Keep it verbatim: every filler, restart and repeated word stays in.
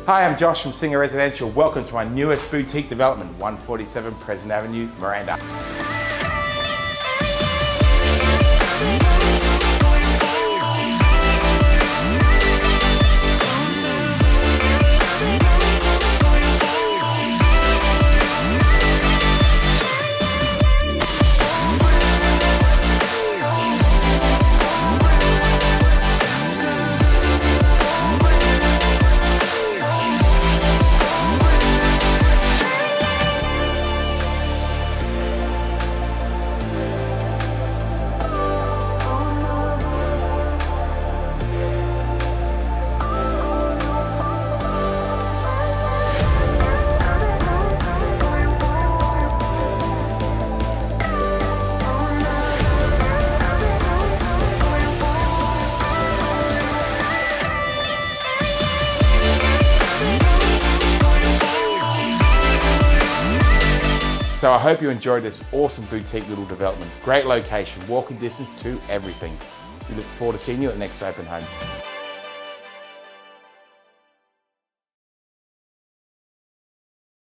Hi, I'm Josh from Singer Residential. Welcome to my newest boutique development, one forty-seven President Avenue, Miranda. So I hope you enjoyed this awesome boutique little development. Great location, walking distance to everything. We look forward to seeing you at the next open home.